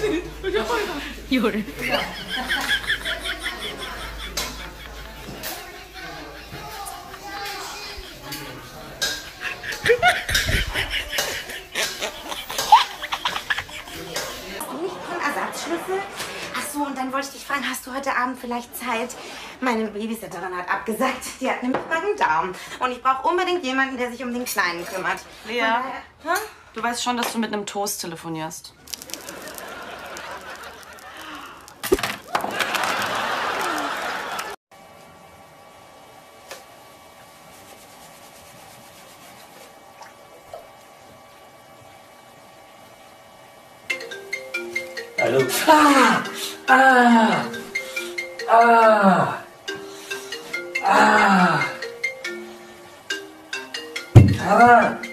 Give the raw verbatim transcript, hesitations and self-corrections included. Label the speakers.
Speaker 1: 有人。
Speaker 2: Ersatzschlüssel? Achso, und dann wollte ich dich fragen, hast du heute Abend vielleicht Zeit? Meine Babysitterin hat abgesagt, die hat nämlich Magen-Darm. Und ich brauche unbedingt jemanden, der sich um den Kleinen kümmert.
Speaker 3: Lea, daher, du weißt schon, dass du mit einem Toast telefonierst.
Speaker 4: Hallo. Ah! Ah! Ah! Ah! Ah!